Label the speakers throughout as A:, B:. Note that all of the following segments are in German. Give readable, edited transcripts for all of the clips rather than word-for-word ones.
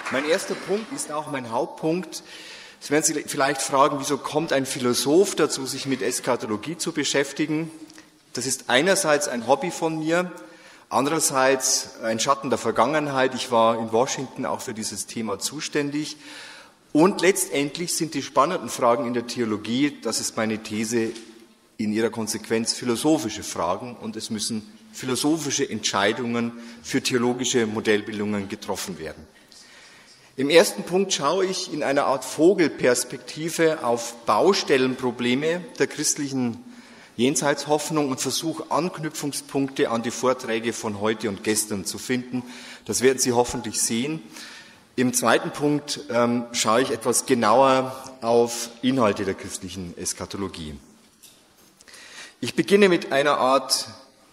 A: Mein erster Punkt ist auch mein Hauptpunkt. Sie werden sich vielleicht fragen, wieso kommt ein Philosoph dazu, sich mit Eschatologie zu beschäftigen? Das ist einerseits ein Hobby von mir, andererseits ein Schatten der Vergangenheit. Ich war in Washington auch für dieses Thema zuständig. Und letztendlich sind die spannenden Fragen in der Theologie, das ist meine These, in ihrer Konsequenz philosophische Fragen, und es müssen philosophische Entscheidungen für theologische Modellbildungen getroffen werden. Im ersten Punkt schaue ich in einer Art Vogelperspektive auf Baustellenprobleme der christlichen Jenseitshoffnung und versuche Anknüpfungspunkte an die Vorträge von heute und gestern zu finden. Das werden Sie hoffentlich sehen. Im zweiten Punkt schaue ich etwas genauer auf Inhalte der christlichen Eschatologie. Ich beginne mit einer Art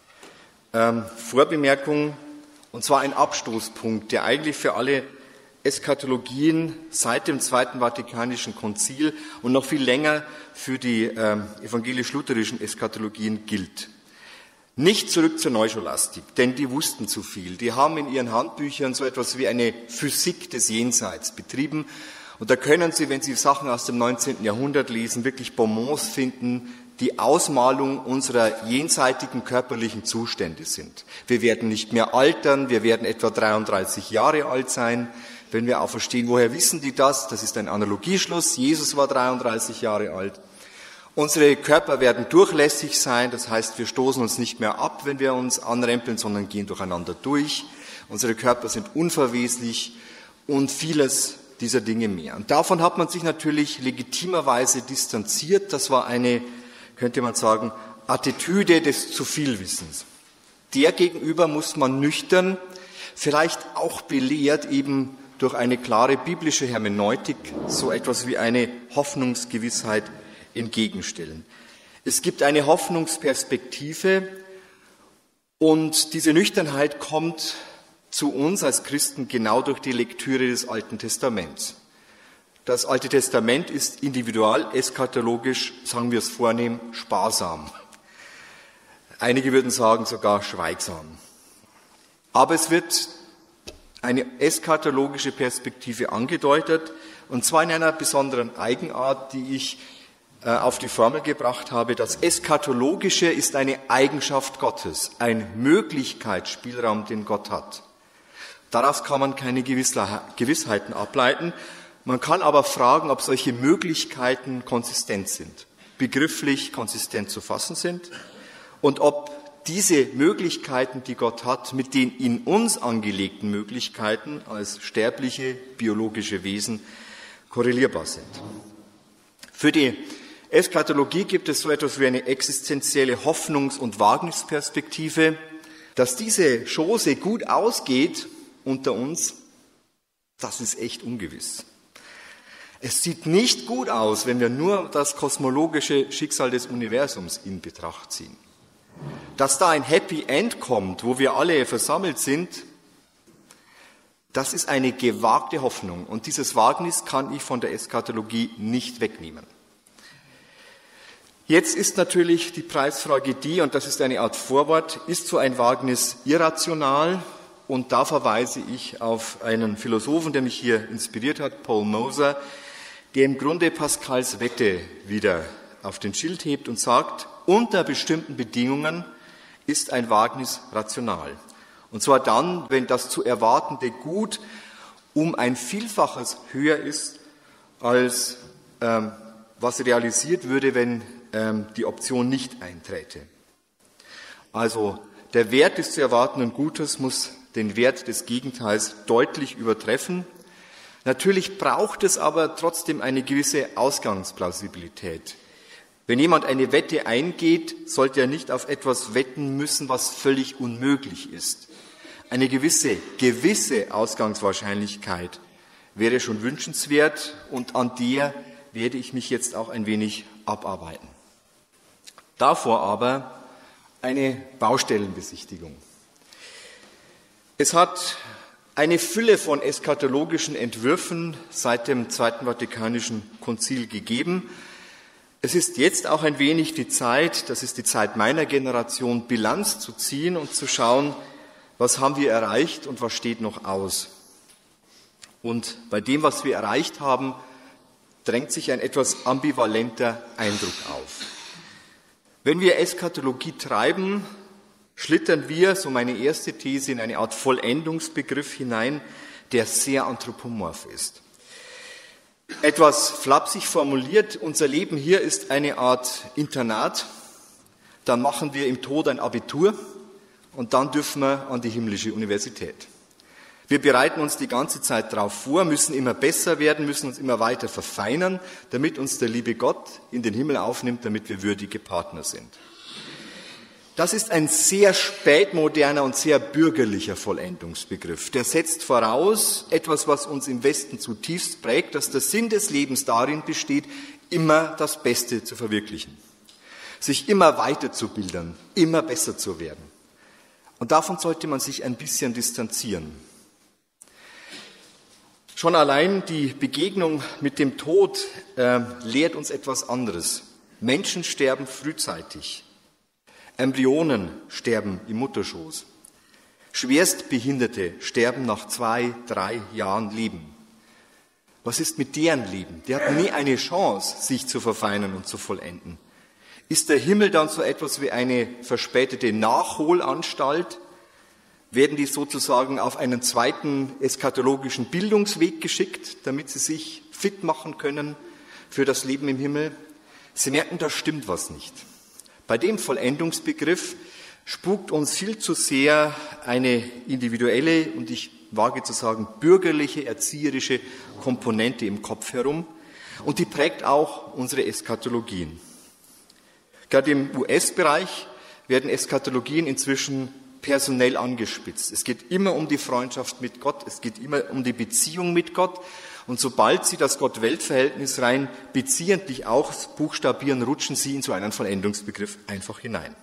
A: Vorbemerkung, und zwar ein Abstoßpunkt, der eigentlich für alle Eschatologien seit dem Zweiten Vatikanischen Konzil und noch viel länger für die evangelisch-lutherischen Eschatologien gilt. Nicht zurück zur Neuscholastik, denn die wussten zu viel. Die haben in ihren Handbüchern so etwas wie eine Physik des Jenseits betrieben. Und da können Sie, wenn Sie Sachen aus dem 19. Jahrhundert lesen, wirklich Bonbons finden, die Ausmalung unserer jenseitigen körperlichen Zustände sind. Wir werden nicht mehr altern, wir werden etwa 33 Jahre alt sein. Wenn wir auch verstehen, woher wissen die das? Das ist ein Analogieschluss. Jesus war 33 Jahre alt. Unsere Körper werden durchlässig sein, das heißt, wir stoßen uns nicht mehr ab, wenn wir uns anrempeln, sondern gehen durcheinander durch. Unsere Körper sind unverweslich und vieles dieser Dinge mehr. Und davon hat man sich natürlich legitimerweise distanziert. Das war eine, könnte man sagen, Attitüde des Zuvielwissens. Der gegenüber muss man nüchtern, vielleicht auch belehrt eben durch eine klare biblische Hermeneutik, so etwas wie eine Hoffnungsgewissheit entgegenstellen. Es gibt eine Hoffnungsperspektive und diese Nüchternheit kommt zu uns als Christen genau durch die Lektüre des Alten Testaments. Das Alte Testament ist individual, eschatologisch, sagen wir es vornehm, sparsam. Einige würden sagen sogar schweigsam. Aber es wird eine eschatologische Perspektive angedeutet, und zwar in einer besonderen Eigenart, die ich auf die Formel gebracht habe. Das Eschatologische ist eine Eigenschaft Gottes, ein Möglichkeitsspielraum, den Gott hat. Daraus kann man keine Gewissheiten ableiten. Man kann aber fragen, ob solche Möglichkeiten konsistent sind, begrifflich konsistent zu fassen sind, und ob diese Möglichkeiten, die Gott hat, mit den in uns angelegten Möglichkeiten als sterbliche, biologische Wesen korrelierbar sind. Für die Eschatologie gibt es so etwas wie eine existenzielle Hoffnungs- und Wagnisperspektive. Dass diese Chose gut ausgeht unter uns, das ist echt ungewiss. Es sieht nicht gut aus, wenn wir nur das kosmologische Schicksal des Universums in Betracht ziehen. Dass da ein Happy End kommt, wo wir alle versammelt sind, das ist eine gewagte Hoffnung. Und dieses Wagnis kann ich von der Eschatologie nicht wegnehmen. Jetzt ist natürlich die Preisfrage die, und das ist eine Art Vorwort, ist so ein Wagnis irrational? Und da verweise ich auf einen Philosophen, der mich hier inspiriert hat, Paul Moser, der im Grunde Pascals Wette wieder auf den Schild hebt und sagt, unter bestimmten Bedingungen ist ein Wagnis rational. Und zwar dann, wenn das zu erwartende Gut um ein Vielfaches höher ist, als was realisiert würde, wenn die Option nicht einträte. Also der Wert des zu erwartenden Gutes muss den Wert des Gegenteils deutlich übertreffen. Natürlich braucht es aber trotzdem eine gewisse Ausgangsplausibilität. Wenn jemand eine Wette eingeht, sollte er nicht auf etwas wetten müssen, was völlig unmöglich ist. Eine gewisse Ausgangswahrscheinlichkeit wäre schon wünschenswert, und an der werde ich mich jetzt auch ein wenig abarbeiten. Davor aber eine Baustellenbesichtigung. Es hat eine Fülle von eschatologischen Entwürfen seit dem Zweiten Vatikanischen Konzil gegeben. Es ist jetzt auch ein wenig die Zeit, das ist die Zeit meiner Generation, Bilanz zu ziehen und zu schauen, was haben wir erreicht und was steht noch aus. Und bei dem, was wir erreicht haben, drängt sich ein etwas ambivalenter Eindruck auf. Wenn wir Eschatologie treiben, schlittern wir, so meine erste These, in eine Art Vollendungsbegriff hinein, der sehr anthropomorph ist. Etwas flapsig formuliert, unser Leben hier ist eine Art Internat, dann machen wir im Tod ein Abitur und dann dürfen wir an die himmlische Universität. Wir bereiten uns die ganze Zeit darauf vor, müssen immer besser werden, müssen uns immer weiter verfeinern, damit uns der liebe Gott in den Himmel aufnimmt, damit wir würdige Partner sind. Das ist ein sehr spätmoderner und sehr bürgerlicher Vollendungsbegriff. Der setzt voraus etwas, was uns im Westen zutiefst prägt, dass der Sinn des Lebens darin besteht, immer das Beste zu verwirklichen, sich immer weiterzubilden, immer besser zu werden. Und davon sollte man sich ein bisschen distanzieren. Schon allein die Begegnung mit dem Tod lehrt uns etwas anderes. Menschen sterben frühzeitig. Embryonen sterben im Mutterschoß. Schwerstbehinderte sterben nach 2-3 Jahren Leben. Was ist mit deren Leben? Die hatten nie eine Chance, sich zu verfeinern und zu vollenden. Ist der Himmel dann so etwas wie eine verspätete Nachholanstalt? Werden die sozusagen auf einen zweiten eschatologischen Bildungsweg geschickt, damit sie sich fit machen können für das Leben im Himmel? Sie merken, da stimmt was nicht. Bei dem Vollendungsbegriff spukt uns viel zu sehr eine individuelle und ich wage zu sagen bürgerliche, erzieherische Komponente im Kopf herum und die prägt auch unsere Eschatologien. Gerade im US-Bereich werden Eschatologien inzwischen personell angespitzt. Es geht immer um die Freundschaft mit Gott, es geht immer um die Beziehung mit Gott. Und sobald Sie das Gott-Welt-Verhältnis rein beziehentlich auch buchstabieren, rutschen Sie in so einen Vollendungsbegriff einfach hinein.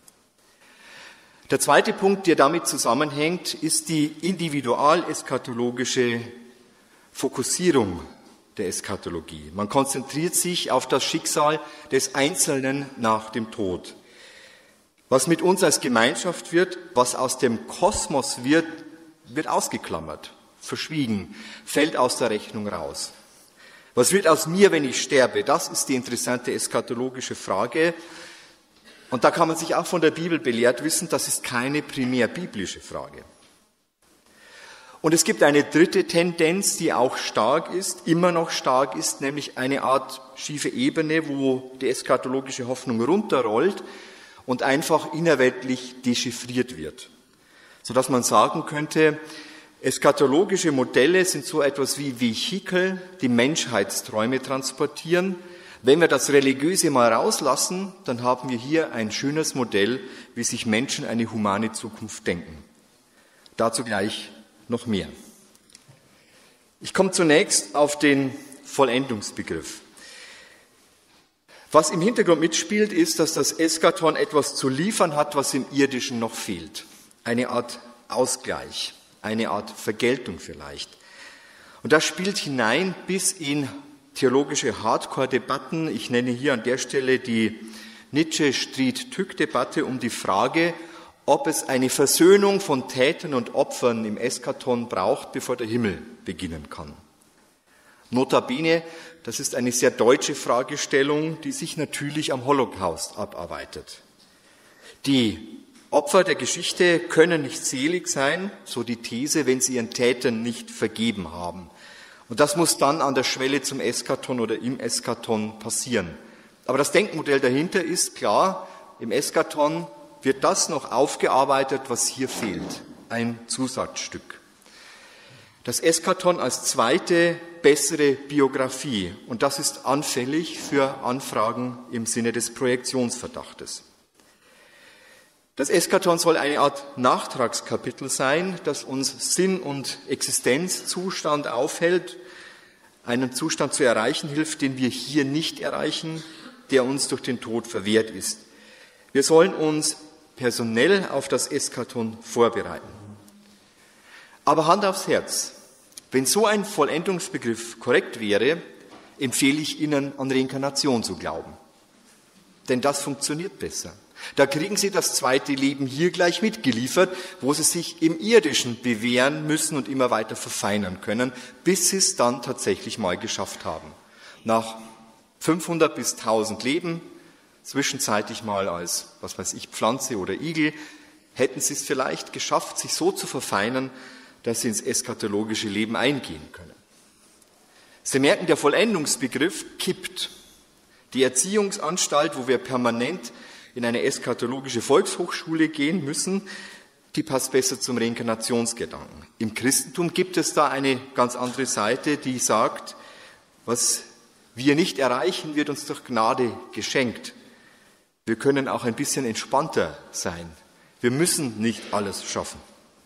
A: Der zweite Punkt, der damit zusammenhängt, ist die individual-eschatologische Fokussierung der Eschatologie. Man konzentriert sich auf das Schicksal des Einzelnen nach dem Tod. Was mit uns als Gemeinschaft wird, was aus dem Kosmos wird, wird ausgeklammert, verschwiegen, fällt aus der Rechnung raus. Was wird aus mir, wenn ich sterbe? Das ist die interessante eschatologische Frage. Und da kann man sich auch von der Bibel belehrt wissen, das ist keine primär biblische Frage. Und es gibt eine dritte Tendenz, die auch stark ist, immer noch stark ist, nämlich eine Art schiefe Ebene, wo die eschatologische Hoffnung runterrollt und einfach innerweltlich dechiffriert wird. Sodass man sagen könnte, eschatologische Modelle sind so etwas wie Vehikel, die Menschheitsträume transportieren. Wenn wir das Religiöse mal rauslassen, dann haben wir hier ein schönes Modell, wie sich Menschen eine humane Zukunft denken. Dazu gleich noch mehr. Ich komme zunächst auf den Vollendungsbegriff. Was im Hintergrund mitspielt, ist, dass das Eschaton etwas zu liefern hat, was im Irdischen noch fehlt. Eine Art Ausgleich, eine Art Vergeltung vielleicht. Und das spielt hinein bis in theologische Hardcore-Debatten. Ich nenne hier an der Stelle die Nietzsche-Stried-Tück-Debatte um die Frage, ob es eine Versöhnung von Tätern und Opfern im Eschaton braucht, bevor der Himmel beginnen kann. Notabene, das ist eine sehr deutsche Fragestellung, die sich natürlich am Holocaust abarbeitet. Die Opfer der Geschichte können nicht selig sein, so die These, wenn sie ihren Tätern nicht vergeben haben. Und das muss dann an der Schwelle zum Eschaton oder im Eschaton passieren. Aber das Denkmodell dahinter ist klar, im Eschaton wird das noch aufgearbeitet, was hier fehlt, ein Zusatzstück. Das Eschaton als zweite, bessere Biografie. Und das ist anfällig für Anfragen im Sinne des Projektionsverdachtes. Das Eschaton soll eine Art Nachtragskapitel sein, das uns Sinn- und Existenzzustand aufhält, einen Zustand zu erreichen hilft, den wir hier nicht erreichen, der uns durch den Tod verwehrt ist. Wir sollen uns personell auf das Eschaton vorbereiten. Aber Hand aufs Herz, wenn so ein Vollendungsbegriff korrekt wäre, empfehle ich Ihnen, an Reinkarnation zu glauben. Denn das funktioniert besser. Da kriegen sie das zweite Leben hier gleich mitgeliefert, wo sie sich im Irdischen bewähren müssen und immer weiter verfeinern können, bis sie es dann tatsächlich mal geschafft haben. Nach 500 bis 1000 Leben, zwischenzeitlich mal als, was weiß ich, Pflanze oder Igel, hätten sie es vielleicht geschafft, sich so zu verfeinern, dass sie ins eschatologische Leben eingehen können. Sie merken, der Vollendungsbegriff kippt. Die Erziehungsanstalt, wo wir permanent in eine eschatologische Volkshochschule gehen müssen, die passt besser zum Reinkarnationsgedanken. Im Christentum gibt es da eine ganz andere Seite, die sagt, was wir nicht erreichen, wird uns durch Gnade geschenkt. Wir können auch ein bisschen entspannter sein. Wir müssen nicht alles schaffen.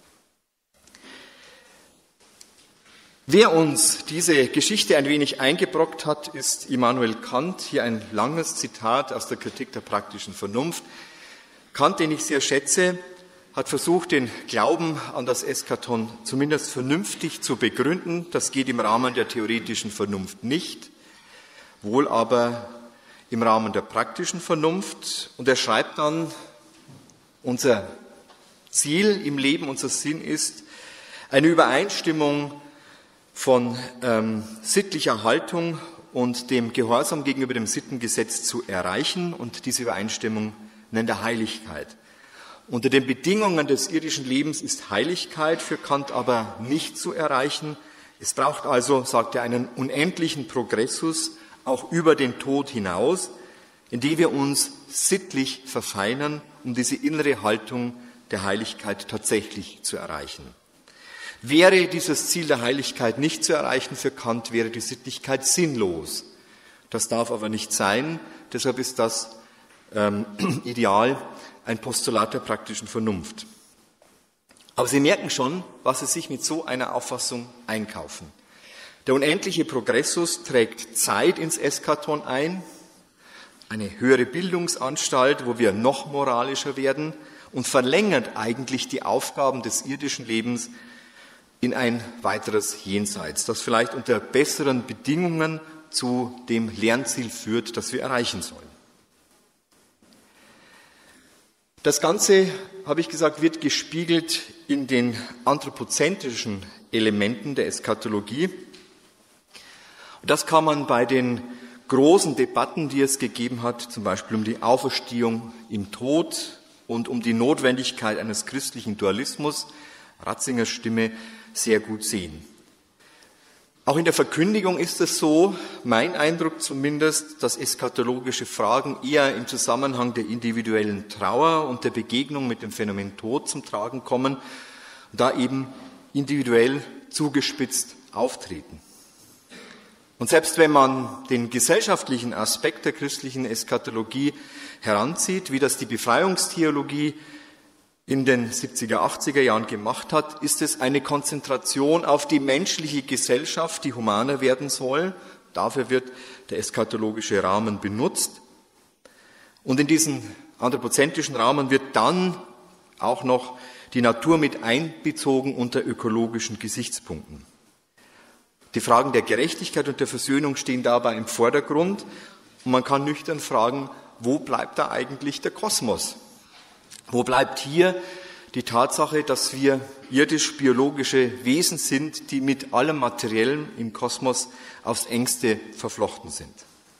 A: Wer uns diese Geschichte ein wenig eingebrockt hat, ist Immanuel Kant. Hier ein langes Zitat aus der Kritik der praktischen Vernunft. Kant, den ich sehr schätze, hat versucht, den Glauben an das Eschaton zumindest vernünftig zu begründen. Das geht im Rahmen der theoretischen Vernunft nicht, wohl aber im Rahmen der praktischen Vernunft. Und er schreibt dann, unser Ziel im Leben, unser Sinn ist eine Übereinstimmung von sittlicher Haltung und dem Gehorsam gegenüber dem Sittengesetz zu erreichen, und diese Übereinstimmung nennt er Heiligkeit. Unter den Bedingungen des irdischen Lebens ist Heiligkeit für Kant aber nicht zu erreichen. Es braucht also, sagt er, einen unendlichen Progressus auch über den Tod hinaus, indem wir uns sittlich verfeinern, um diese innere Haltung der Heiligkeit tatsächlich zu erreichen. Wäre dieses Ziel der Heiligkeit nicht zu erreichen für Kant, wäre die Sittlichkeit sinnlos. Das darf aber nicht sein, deshalb ist das Ideal ein Postulat der praktischen Vernunft. Aber Sie merken schon, was Sie sich mit so einer Auffassung einkaufen. Der unendliche Progressus trägt Zeit ins Eschaton ein, eine höhere Bildungsanstalt, wo wir noch moralischer werden, und verlängert eigentlich die Aufgaben des irdischen Lebens in ein weiteres Jenseits, das vielleicht unter besseren Bedingungen zu dem Lernziel führt, das wir erreichen sollen. Das Ganze, habe ich gesagt, wird gespiegelt in den anthropozentrischen Elementen der Eschatologie. Und das kann man bei den großen Debatten, die es gegeben hat, zum Beispiel um die Auferstehung im Tod und um die Notwendigkeit eines christlichen Dualismus, Ratzingers Stimme, sehr gut sehen. Auch in der Verkündigung ist es so, mein Eindruck zumindest, dass eschatologische Fragen eher im Zusammenhang der individuellen Trauer und der Begegnung mit dem Phänomen Tod zum Tragen kommen und da eben individuell zugespitzt auftreten. Und selbst wenn man den gesellschaftlichen Aspekt der christlichen Eschatologie heranzieht, wie das die Befreiungstheologie in den 70er, 80er Jahren gemacht hat, ist es eine Konzentration auf die menschliche Gesellschaft, die humaner werden soll. Dafür wird der eschatologische Rahmen benutzt. Und in diesen anthropozentrischen Rahmen wird dann auch noch die Natur mit einbezogen unter ökologischen Gesichtspunkten. Die Fragen der Gerechtigkeit und der Versöhnung stehen dabei im Vordergrund. Und man kann nüchtern fragen, wo bleibt da eigentlich der Kosmos? Wo bleibt hier die Tatsache, dass wir irdisch-biologische Wesen sind, die mit allem Materiellen im Kosmos aufs Engste verflochten sind?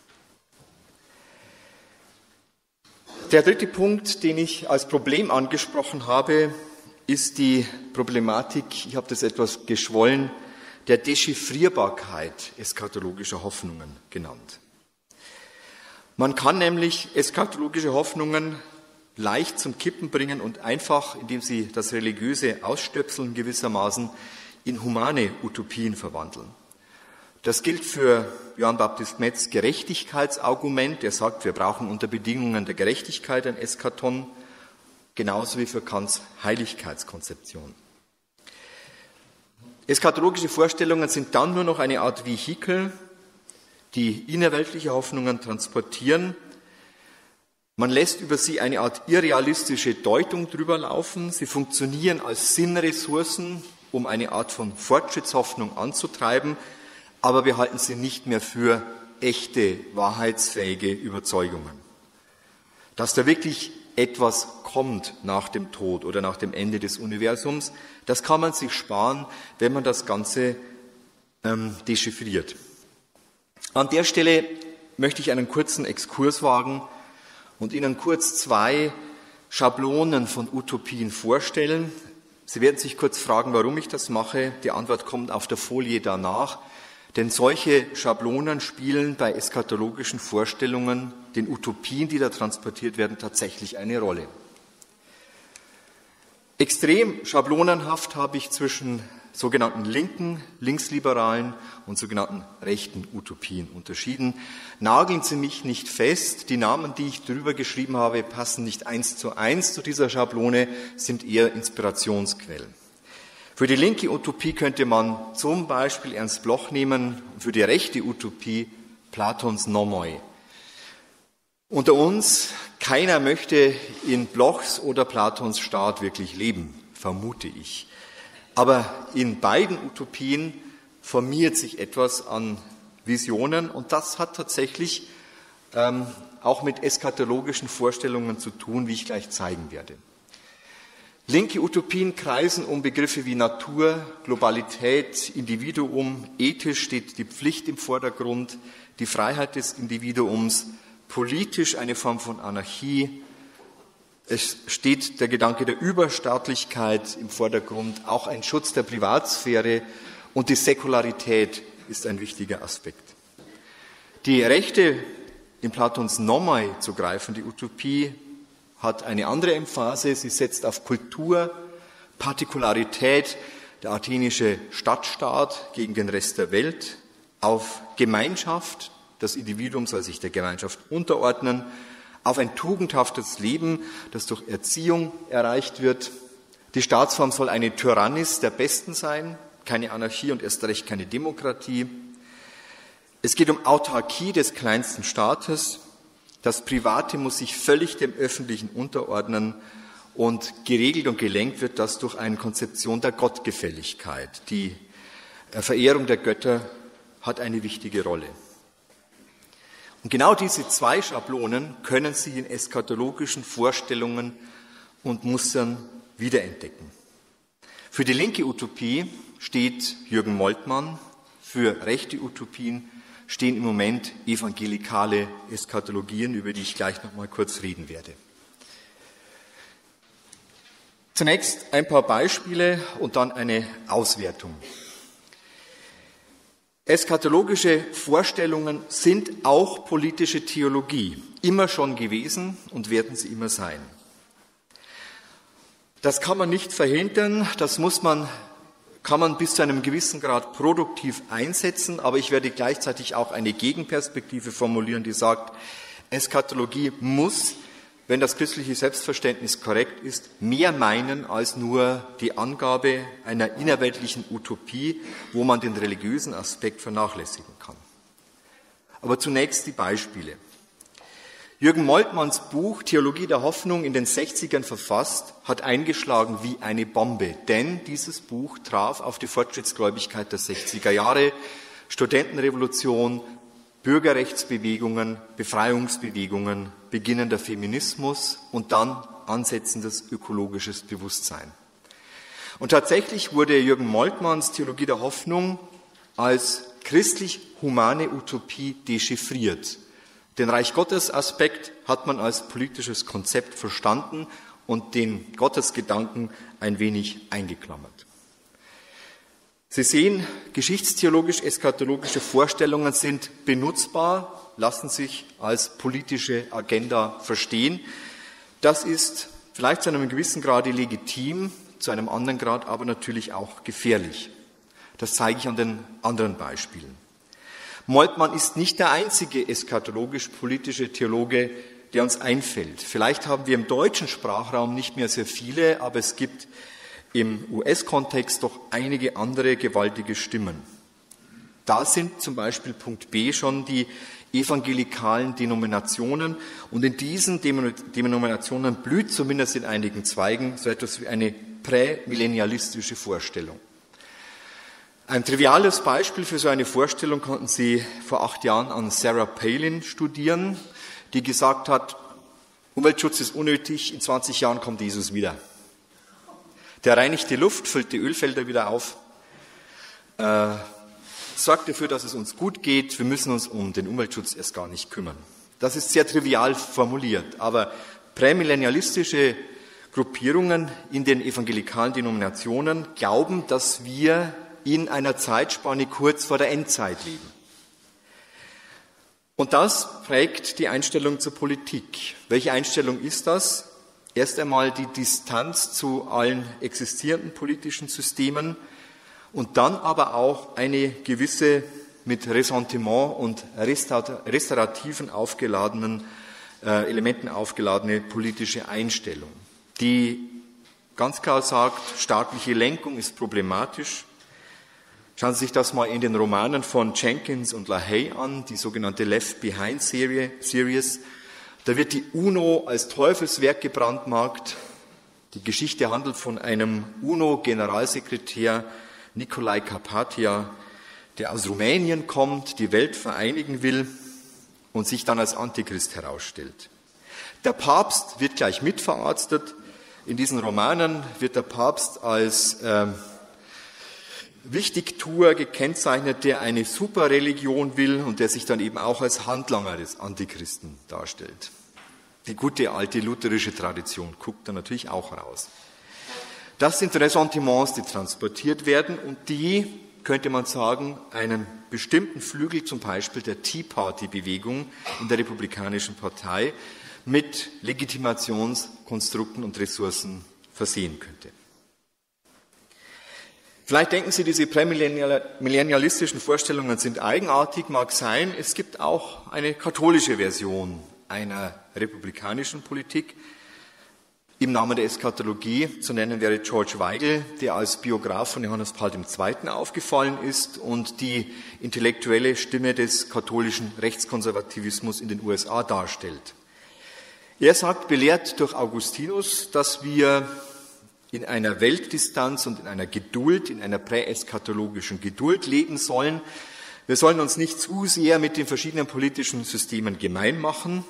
A: Der dritte Punkt, den ich als Problem angesprochen habe, ist die Problematik, ich habe das etwas geschwollen, der Dechiffrierbarkeit eschatologischer Hoffnungen genannt. Man kann nämlich eschatologische Hoffnungen leicht zum Kippen bringen und einfach, indem sie das Religiöse ausstöpseln gewissermaßen, in humane Utopien verwandeln. Das gilt für Johann Baptist Metz' Gerechtigkeitsargument. Er sagt, wir brauchen unter Bedingungen der Gerechtigkeit ein Eschaton, genauso wie für Kants Heiligkeitskonzeption. Eschatologische Vorstellungen sind dann nur noch eine Art Vehikel, die innerweltliche Hoffnungen transportieren. Man lässt über sie eine Art irrealistische Deutung drüber laufen. Sie funktionieren als Sinnressourcen, um eine Art von Fortschrittshoffnung anzutreiben, aber wir halten sie nicht mehr für echte, wahrheitsfähige Überzeugungen. Dass da wirklich etwas kommt nach dem Tod oder nach dem Ende des Universums. Das kann man sich sparen, wenn man das Ganze dechiffriert. An der Stelle möchte ich einen kurzen Exkurs wagen und Ihnen kurz 2 Schablonen von Utopien vorstellen. Sie werden sich kurz fragen, warum ich das mache. Die Antwort kommt auf der Folie danach. Denn solche Schablonen spielen bei eschatologischen Vorstellungen, den Utopien, die da transportiert werden, tatsächlich eine Rolle. Extrem schablonenhaft habe ich zwischen sogenannten linken, linksliberalen und sogenannten rechten Utopien unterschieden. Nageln Sie mich nicht fest, die Namen, die ich drüber geschrieben habe, passen nicht 1:1 zu dieser Schablone, sind eher Inspirationsquellen. Für die linke Utopie könnte man zum Beispiel Ernst Bloch nehmen, für die rechte Utopie Platons Nomoi. Unter uns, keiner möchte in Blochs oder Platons Staat wirklich leben, vermute ich. Aber in beiden Utopien formiert sich etwas an Visionen und das hat tatsächlich auch mit eschatologischen Vorstellungen zu tun, wie ich gleich zeigen werde. Linke Utopien kreisen um Begriffe wie Natur, Globalität, Individuum, ethisch steht die Pflicht im Vordergrund, die Freiheit des Individuums, politisch eine Form von Anarchie. Es steht der Gedanke der Überstaatlichkeit im Vordergrund, auch ein Schutz der Privatsphäre und die Säkularität ist ein wichtiger Aspekt. Die Rechte, in Platons Nomoi zu greifen, die Utopie, hat eine andere Emphase. Sie setzt auf Kultur, Partikularität, der athenische Stadtstaat gegen den Rest der Welt, auf Gemeinschaft, das Individuum soll sich der Gemeinschaft unterordnen, auf ein tugendhaftes Leben, das durch Erziehung erreicht wird. Die Staatsform soll eine Tyrannis der Besten sein, keine Anarchie und erst recht keine Demokratie. Es geht um Autarkie des kleinsten Staates. Das Private muss sich völlig dem Öffentlichen unterordnen und geregelt und gelenkt wird das durch eine Konzeption der Gottgefälligkeit. Die Verehrung der Götter hat eine wichtige Rolle. Und genau diese 2 Schablonen können Sie in eschatologischen Vorstellungen und Mustern wiederentdecken. Für die linke Utopie steht Jürgen Moltmann, für rechte Utopien stehen im Moment evangelikale Eschatologien, über die ich gleich noch mal kurz reden werde. Zunächst ein paar Beispiele und dann eine Auswertung. Eschatologische Vorstellungen sind auch politische Theologie, immer schon gewesen und werden sie immer sein. Das kann man nicht verhindern, kann man bis zu einem gewissen Grad produktiv einsetzen, aber ich werde gleichzeitig auch eine Gegenperspektive formulieren, die sagt, Eschatologie muss, wenn das christliche Selbstverständnis korrekt ist, mehr meinen als nur die Angabe einer innerweltlichen Utopie, wo man den religiösen Aspekt vernachlässigen kann. Aber zunächst die Beispiele. Jürgen Moltmanns Buch Theologie der Hoffnung, in den 60ern verfasst, hat eingeschlagen wie eine Bombe, denn dieses Buch traf auf die Fortschrittsgläubigkeit der 60er Jahre, Studentenrevolution, Bürgerrechtsbewegungen, Befreiungsbewegungen, beginnender Feminismus und dann ansetzendes ökologisches Bewusstsein. Und tatsächlich wurde Jürgen Moltmanns Theologie der Hoffnung als christlich-humane Utopie dechiffriert. Den Reich-Gottes-Aspekt hat man als politisches Konzept verstanden und den Gottesgedanken ein wenig eingeklammert. Sie sehen, geschichtstheologisch-eschatologische Vorstellungen sind benutzbar, lassen sich als politische Agenda verstehen. Das ist vielleicht zu einem gewissen Grade legitim, zu einem anderen Grad aber natürlich auch gefährlich. Das zeige ich an den anderen Beispielen. Moltmann ist nicht der einzige eschatologisch-politische Theologe, der uns einfällt. Vielleicht haben wir im deutschen Sprachraum nicht mehr sehr viele, aber es gibt im US-Kontext doch einige andere gewaltige Stimmen. Da sind zum Beispiel Punkt B schon die evangelikalen Denominationen und in diesen Denominationen blüht zumindest in einigen Zweigen so etwas wie eine prämillennialistische Vorstellung. Ein triviales Beispiel für so eine Vorstellung konnten Sie vor 8 Jahren an Sarah Palin studieren, die gesagt hat, Umweltschutz ist unnötig, in 20 Jahren kommt Jesus wieder. Der reinigt die Luft, füllt die Ölfelder wieder auf, sorgt dafür, dass es uns gut geht. Wir müssen uns um den Umweltschutz erst gar nicht kümmern. Das ist sehr trivial formuliert, aber prämillennialistische Gruppierungen in den evangelikalen Denominationen glauben, dass wir in einer Zeitspanne kurz vor der Endzeit leben. Und das prägt die Einstellung zur Politik. Welche Einstellung ist das? Erst einmal die Distanz zu allen existierenden politischen Systemen und dann aber auch eine gewisse mit Ressentiment und restaurativen Elementen aufgeladene politische Einstellung, die ganz klar sagt, staatliche Lenkung ist problematisch. Schauen Sie sich das mal in den Romanen von Jenkins und LaHaye an, die sogenannte Left Behind Series. Da wird die UNO als Teufelswerk gebrandmarkt. Die Geschichte handelt von einem UNO-Generalsekretär Nicolae Carpathia, der aus Rumänien kommt, die Welt vereinigen will und sich dann als Antichrist herausstellt. Der Papst wird gleich mitverarztet. In diesen Romanen wird der Papst als Wichtigtuer gekennzeichnet, der eine Superreligion will und der sich dann eben auch als Handlanger des Antichristen darstellt. Die gute alte lutherische Tradition guckt da natürlich auch raus. Das sind Ressentiments, die transportiert werden und die, könnte man sagen, einen bestimmten Flügel, zum Beispiel der Tea Party-Bewegung in der Republikanischen Partei, mit Legitimationskonstrukten und Ressourcen versehen könnte. Vielleicht denken Sie, diese prämillennialistischen Vorstellungen sind eigenartig, mag sein. Es gibt auch eine katholische Version einer republikanischen Politik. Im Namen der Eschatologie zu nennen wäre George Weigel, der als Biograf von Johannes Paul II. Aufgefallen ist und die intellektuelle Stimme des katholischen Rechtskonservativismus in den USA darstellt. Er sagt, belehrt durch Augustinus, dass wir in einer Weltdistanz und in einer Geduld, in einer präeschatologischen Geduld leben sollen. Wir sollen uns nicht zu sehr mit den verschiedenen politischen Systemen gemein machen.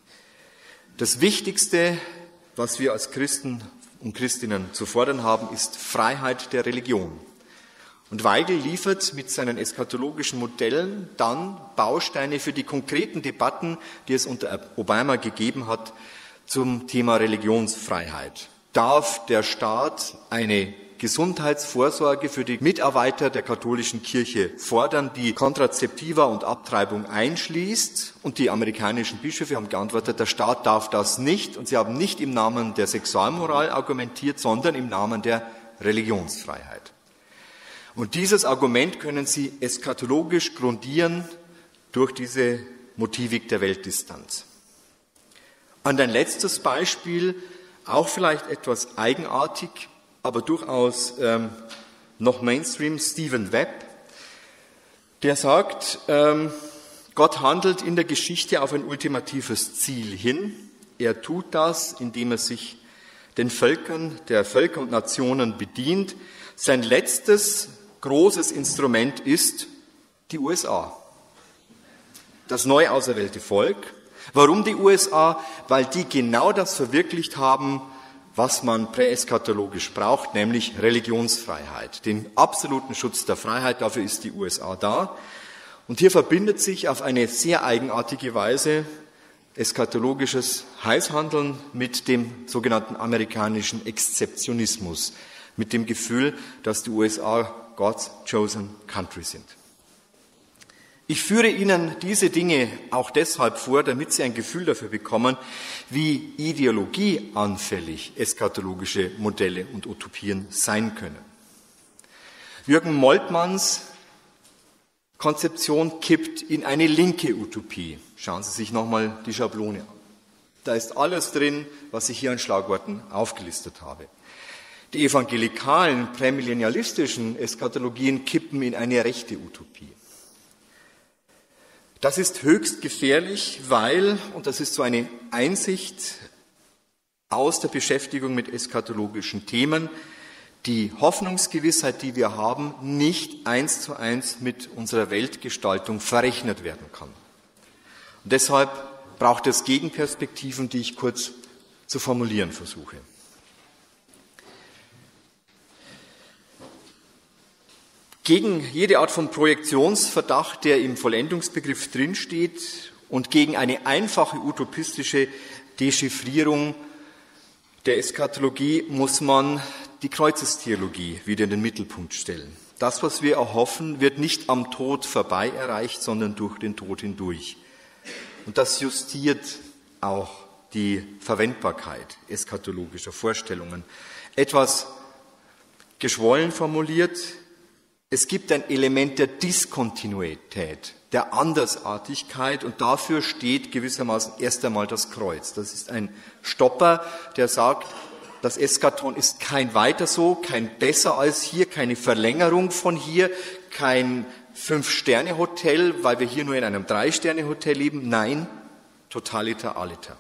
A: Das Wichtigste, was wir als Christen und Christinnen zu fordern haben, ist Freiheit der Religion. Und Weigel liefert mit seinen eschatologischen Modellen dann Bausteine für die konkreten Debatten, die es unter Obama gegeben hat, zum Thema Religionsfreiheit. Darf der Staat eine Gesundheitsvorsorge für die Mitarbeiter der katholischen Kirche fordern, die Kontrazeptiva und Abtreibung einschließt? Und die amerikanischen Bischöfe haben geantwortet, der Staat darf das nicht. Und sie haben nicht im Namen der Sexualmoral argumentiert, sondern im Namen der Religionsfreiheit. Und dieses Argument können Sie eschatologisch grundieren durch diese Motivik der Weltdistanz. Und ein letztes Beispiel, auch vielleicht etwas eigenartig, aber durchaus noch Mainstream, Stephen Webb, der sagt, Gott handelt in der Geschichte auf ein ultimatives Ziel hin. Er tut das, indem er sich den Völkern, der Völker und Nationen bedient. Sein letztes großes Instrument ist die USA, das neu auserwählte Volk. Warum die USA? Weil die genau das verwirklicht haben, was man präeschatologisch braucht, nämlich Religionsfreiheit. Den absoluten Schutz der Freiheit, dafür ist die USA da. Und hier verbindet sich auf eine sehr eigenartige Weise eschatologisches Heißhandeln mit dem sogenannten amerikanischen Exzeptionismus, mit dem Gefühl, dass die USA God's chosen country sind. Ich führe Ihnen diese Dinge auch deshalb vor, damit Sie ein Gefühl dafür bekommen, wie ideologieanfällig eschatologische Modelle und Utopien sein können. Jürgen Moltmanns Konzeption kippt in eine linke Utopie. Schauen Sie sich nochmal die Schablone an. Da ist alles drin, was ich hier an Schlagworten aufgelistet habe. Die evangelikalen, prämillennialistischen Eschatologien kippen in eine rechte Utopie. Das ist höchst gefährlich, weil, und das ist so eine Einsicht aus der Beschäftigung mit eschatologischen Themen, die Hoffnungsgewissheit, die wir haben, nicht 1:1 mit unserer Weltgestaltung verrechnet werden kann. Und deshalb braucht es Gegenperspektiven, die ich kurz zu formulieren versuche. Gegen jede Art von Projektionsverdacht, der im Vollendungsbegriff drinsteht, und gegen eine einfache utopistische Dechiffrierung der Eschatologie muss man die Kreuzestheologie wieder in den Mittelpunkt stellen. Das, was wir erhoffen, wird nicht am Tod vorbei erreicht, sondern durch den Tod hindurch. Und das justiert auch die Verwendbarkeit eschatologischer Vorstellungen. Etwas geschwollen formuliert: Es gibt ein Element der Diskontinuität, der Andersartigkeit, und dafür steht gewissermaßen erst einmal das Kreuz. Das ist ein Stopper, der sagt, das Eschaton ist kein weiter so, kein besser als hier, keine Verlängerung von hier, kein 5-Sterne-Hotel, weil wir hier nur in einem 3-Sterne-Hotel leben. Nein, totaliter aliter.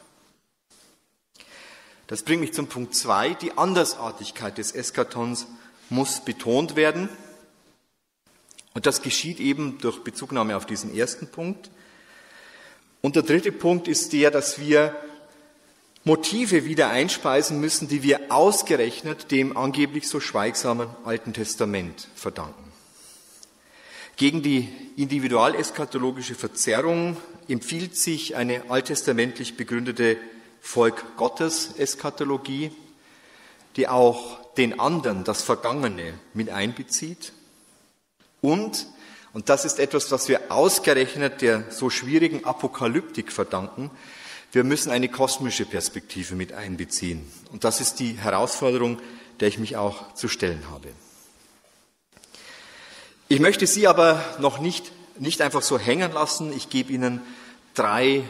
A: Das bringt mich zum Punkt 2. Die Andersartigkeit des Eschatons muss betont werden. Und das geschieht eben durch Bezugnahme auf diesen ersten Punkt. Und der dritte Punkt ist der, dass wir Motive wieder einspeisen müssen, die wir ausgerechnet dem angeblich so schweigsamen Alten Testament verdanken. Gegen die individual-eschatologische Verzerrung empfiehlt sich eine alttestamentlich begründete Volk-Gottes-Eschatologie, die auch den anderen, das Vergangene, mit einbezieht. Und das ist etwas, was wir ausgerechnet der so schwierigen Apokalyptik verdanken, wir müssen eine kosmische Perspektive mit einbeziehen. Und das ist die Herausforderung, der ich mich auch zu stellen habe. Ich möchte Sie aber noch nicht einfach so hängen lassen. Ich gebe Ihnen 3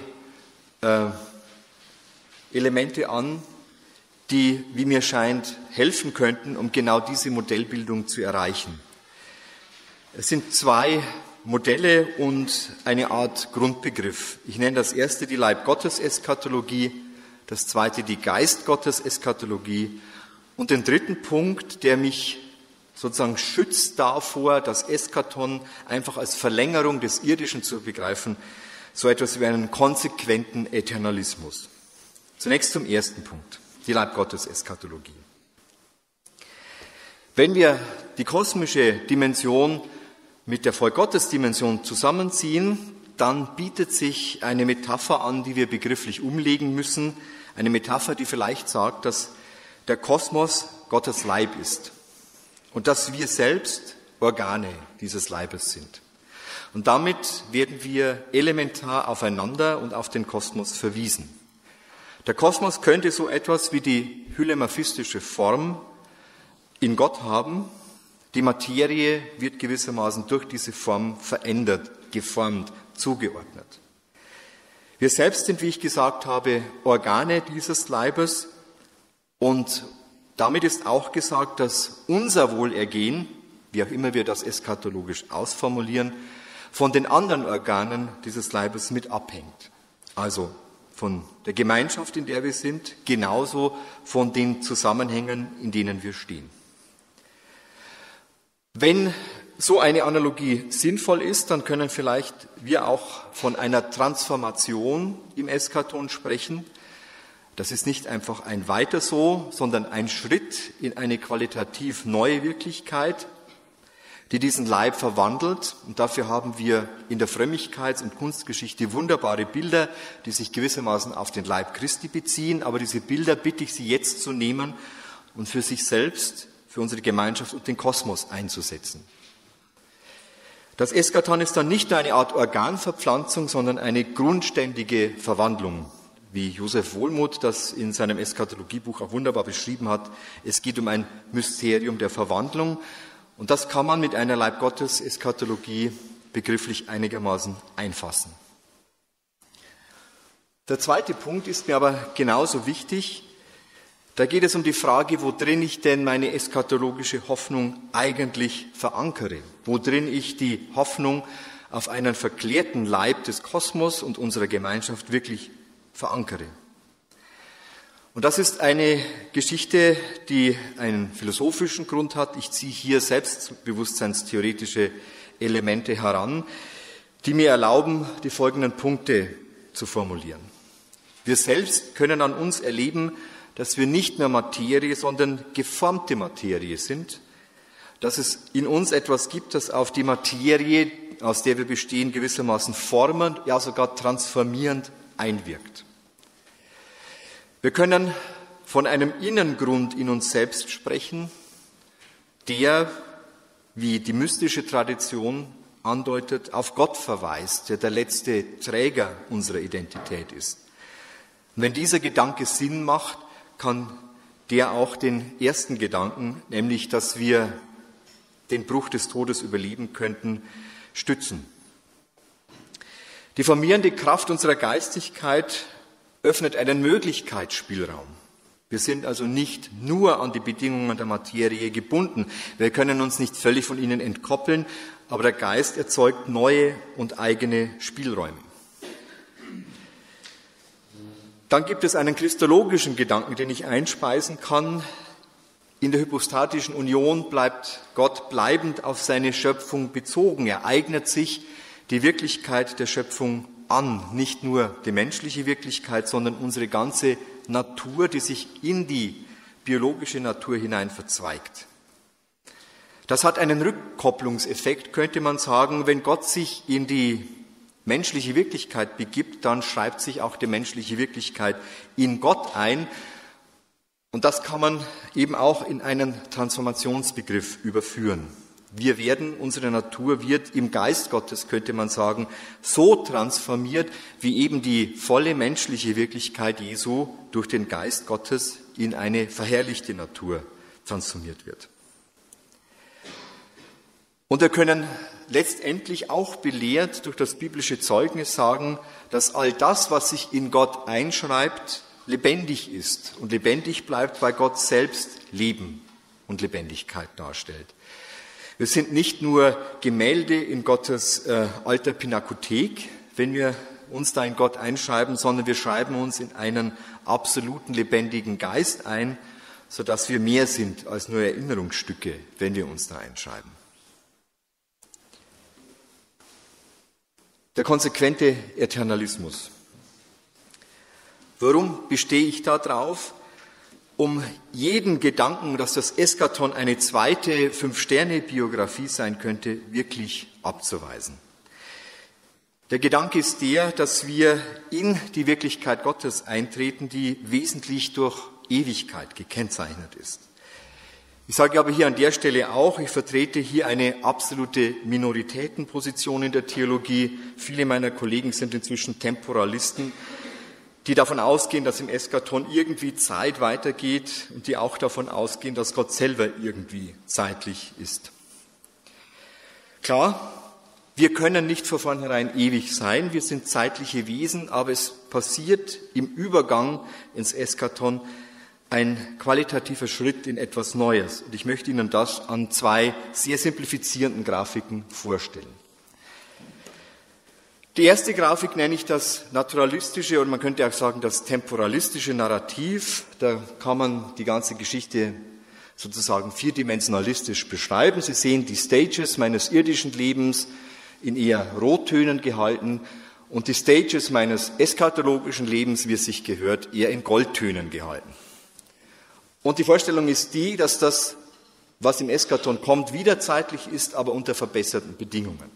A: Elemente an, die, wie mir scheint, helfen könnten, um genau diese Modellbildung zu erreichen. Es sind 2 Modelle und eine Art Grundbegriff. Ich nenne das erste die Leib-Gottes-Eschatologie, das zweite die Geist-Gottes-Eschatologie und den dritten Punkt, der mich sozusagen schützt davor, das Eschaton einfach als Verlängerung des Irdischen zu begreifen, so etwas wie einen konsequenten Eternalismus. Zunächst zum ersten Punkt, die Leib-Gottes-Eschatologie. Wenn wir die kosmische Dimension mit der Volk-Gottes-Dimension zusammenziehen, dann bietet sich eine Metapher an, die wir begrifflich umlegen müssen. Eine Metapher, die vielleicht sagt, dass der Kosmos Gottes Leib ist und dass wir selbst Organe dieses Leibes sind. Und damit werden wir elementar aufeinander und auf den Kosmos verwiesen. Der Kosmos könnte so etwas wie die hylemaphistische Form in Gott haben. Die Materie wird gewissermaßen durch diese Form verändert, geformt, zugeordnet. Wir selbst sind, wie ich gesagt habe, Organe dieses Leibes und damit ist auch gesagt, dass unser Wohlergehen, wie auch immer wir das eschatologisch ausformulieren, von den anderen Organen dieses Leibes mit abhängt. Also von der Gemeinschaft, in der wir sind, genauso von den Zusammenhängen, in denen wir stehen. Wenn so eine Analogie sinnvoll ist, dann können vielleicht wir auch von einer Transformation im Eschaton sprechen. Das ist nicht einfach ein Weiter so, sondern ein Schritt in eine qualitativ neue Wirklichkeit, die diesen Leib verwandelt. Und dafür haben wir in der Frömmigkeits- und Kunstgeschichte wunderbare Bilder, die sich gewissermaßen auf den Leib Christi beziehen. Aber diese Bilder bitte ich Sie jetzt zu nehmen und für sich selbst, für unsere Gemeinschaft und den Kosmos einzusetzen. Das Eschaton ist dann nicht nur eine Art Organverpflanzung, sondern eine grundständige Verwandlung, wie Josef Wohlmuth das in seinem Eschatologiebuch auch wunderbar beschrieben hat. Es geht um ein Mysterium der Verwandlung und das kann man mit einer Leib-Gottes-Eschatologie begrifflich einigermaßen einfassen. Der zweite Punkt ist mir aber genauso wichtig. Da geht es um die Frage, worin ich denn meine eschatologische Hoffnung eigentlich verankere, worin ich die Hoffnung auf einen verklärten Leib des Kosmos und unserer Gemeinschaft wirklich verankere. Und das ist eine Geschichte, die einen philosophischen Grund hat. Ich ziehe hier selbstbewusstseinstheoretische Elemente heran, die mir erlauben, die folgenden Punkte zu formulieren. Wir selbst können an uns erleben, dass wir nicht mehr Materie, sondern geformte Materie sind, dass es in uns etwas gibt, das auf die Materie, aus der wir bestehen, gewissermaßen formend, ja sogar transformierend einwirkt. Wir können von einem Innengrund in uns selbst sprechen, der, wie die mystische Tradition andeutet, auf Gott verweist, der letzte Träger unserer Identität ist. Und wenn dieser Gedanke Sinn macht, kann der auch den ersten Gedanken, nämlich dass wir den Bruch des Todes überleben könnten, stützen. Die formierende Kraft unserer Geistigkeit öffnet einen Möglichkeitsspielraum. Wir sind also nicht nur an die Bedingungen der Materie gebunden. Wir können uns nicht völlig von ihnen entkoppeln, aber der Geist erzeugt neue und eigene Spielräume. Dann gibt es einen christologischen Gedanken, den ich einspeisen kann. In der hypostatischen Union bleibt Gott bleibend auf seine Schöpfung bezogen. Er eignet sich die Wirklichkeit der Schöpfung an, nicht nur die menschliche Wirklichkeit, sondern unsere ganze Natur, die sich in die biologische Natur hinein verzweigt. Das hat einen Rückkopplungseffekt, könnte man sagen. Wenn Gott sich in die menschliche Wirklichkeit begibt, dann schreibt sich auch die menschliche Wirklichkeit in Gott ein. Und das kann man eben auch in einen Transformationsbegriff überführen. Unsere Natur wird im Geist Gottes, könnte man sagen, so transformiert, wie eben die volle menschliche Wirklichkeit Jesu durch den Geist Gottes in eine verherrlichte Natur transformiert wird. Und wir können letztendlich auch belehrt durch das biblische Zeugnis sagen, dass all das, was sich in Gott einschreibt, lebendig ist und lebendig bleibt, weil Gott selbst Leben und Lebendigkeit darstellt. Wir sind nicht nur Gemälde in Gottes alter Pinakothek, wenn wir uns da in Gott einschreiben, sondern wir schreiben uns in einen absoluten lebendigen Geist ein, sodass wir mehr sind als nur Erinnerungsstücke, wenn wir uns da einschreiben. Der konsequente Eternalismus. Warum bestehe ich da drauf? Um jeden Gedanken, dass das Eskaton eine zweite 5-Sterne-Biografie sein könnte, wirklich abzuweisen. Der Gedanke ist der, dass wir in die Wirklichkeit Gottes eintreten, die wesentlich durch Ewigkeit gekennzeichnet ist. Ich sage aber hier an der Stelle auch, ich vertrete hier eine absolute Minoritätenposition in der Theologie. Viele meiner Kollegen sind inzwischen Temporalisten, die davon ausgehen, dass im Eskaton irgendwie Zeit weitergeht und die auch davon ausgehen, dass Gott selber irgendwie zeitlich ist. Klar, wir können nicht von vornherein ewig sein, wir sind zeitliche Wesen, aber es passiert im Übergang ins Eskaton ein qualitativer Schritt in etwas Neues. Und ich möchte Ihnen das an 2 sehr simplifizierenden Grafiken vorstellen. Die erste Grafik nenne ich das naturalistische oder man könnte auch sagen das temporalistische Narrativ. Da kann man die ganze Geschichte sozusagen 4-dimensionalistisch beschreiben. Sie sehen die Stages meines irdischen Lebens in eher Rottönen gehalten und die Stages meines eschatologischen Lebens, wie es sich gehört, eher in Goldtönen gehalten. Und die Vorstellung ist die, dass das, was im Eskaton kommt, wieder zeitlich ist, aber unter verbesserten Bedingungen.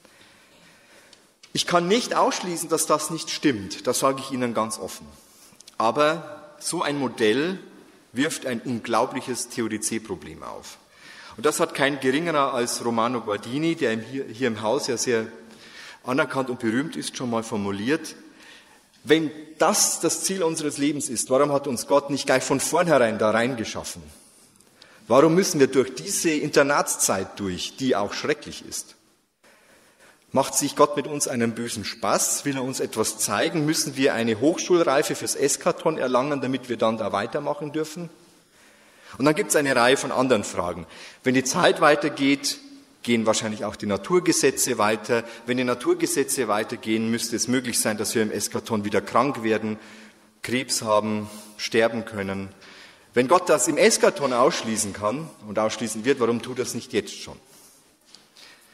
A: Ich kann nicht ausschließen, dass das nicht stimmt, das sage ich Ihnen ganz offen. Aber so ein Modell wirft ein unglaubliches Theodizee-Problem auf. Und das hat kein geringerer als Romano Guardini, der hier im Haus ja sehr anerkannt und berühmt ist, schon mal formuliert. Wenn das das Ziel unseres Lebens ist, warum hat uns Gott nicht gleich von vornherein da reingeschaffen? Warum müssen wir durch diese Internatszeit durch, die auch schrecklich ist? Macht sich Gott mit uns einen bösen Spaß? Will er uns etwas zeigen? Müssen wir eine Hochschulreife fürs Eskaton erlangen, damit wir dann da weitermachen dürfen? Und dann gibt es eine Reihe von anderen Fragen. Wenn die Zeit weitergeht, gehen wahrscheinlich auch die Naturgesetze weiter. Wenn die Naturgesetze weitergehen, müsste es möglich sein, dass wir im Eskaton wieder krank werden, Krebs haben, sterben können. Wenn Gott das im Eskaton ausschließen kann und ausschließen wird, warum tut er es nicht jetzt schon?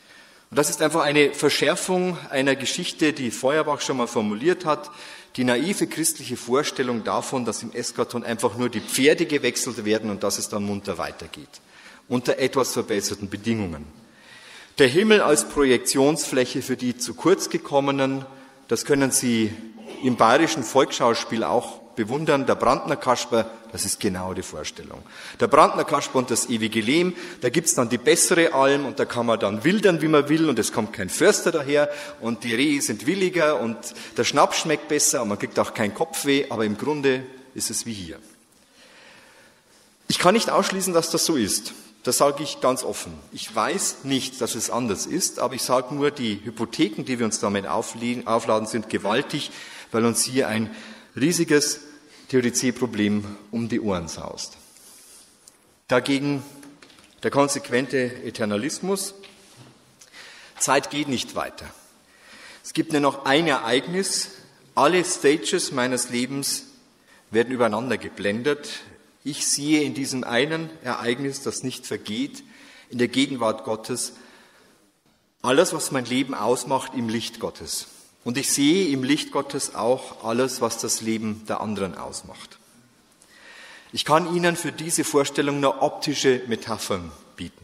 A: Und das ist einfach eine Verschärfung einer Geschichte, die Feuerbach schon mal formuliert hat. Die naive christliche Vorstellung davon, dass im Eskaton einfach nur die Pferde gewechselt werden und dass es dann munter weitergeht. Unter etwas verbesserten Bedingungen. Der Himmel als Projektionsfläche für die zu kurz gekommenen, das können Sie im bayerischen Volksschauspiel auch bewundern. Der Brandner Kasper, das ist genau die Vorstellung. Der Brandner Kasper und das ewige Lehm, da gibt's dann die bessere Alm und da kann man dann wildern, wie man will und es kommt kein Förster daher und die Rehe sind williger und der Schnaps schmeckt besser und man kriegt auch kein Kopfweh, aber im Grunde ist es wie hier. Ich kann nicht ausschließen, dass das so ist. Das sage ich ganz offen. Ich weiß nicht, dass es anders ist, aber ich sage nur, die Hypotheken, die wir uns damit aufladen, sind gewaltig, weil uns hier ein riesiges Theodizee-Problem um die Ohren saust. Dagegen der konsequente Eternalismus. Zeit geht nicht weiter. Es gibt nur noch ein Ereignis. Alle Stages meines Lebens werden übereinander geblendet. Ich sehe in diesem einen Ereignis, das nicht vergeht, in der Gegenwart Gottes, alles, was mein Leben ausmacht, im Licht Gottes. Und ich sehe im Licht Gottes auch alles, was das Leben der anderen ausmacht. Ich kann Ihnen für diese Vorstellung nur optische Metaphern bieten.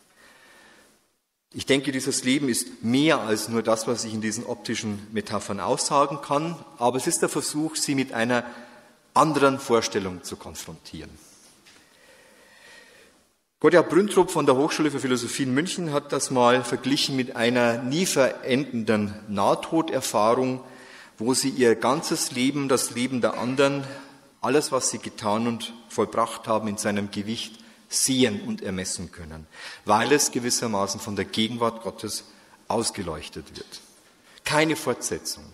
A: Ich denke, dieses Leben ist mehr als nur das, was ich in diesen optischen Metaphern aussagen kann, aber es ist der Versuch, sie mit einer anderen Vorstellung zu konfrontieren. Gotthard Brüntrup von der Hochschule für Philosophie in München hat das mal verglichen mit einer nie verendenden Nahtoderfahrung, wo sie ihr ganzes Leben, das Leben der anderen, alles, was sie getan und vollbracht haben, in seinem Gewicht sehen und ermessen können, weil es gewissermaßen von der Gegenwart Gottes ausgeleuchtet wird. Keine Fortsetzung.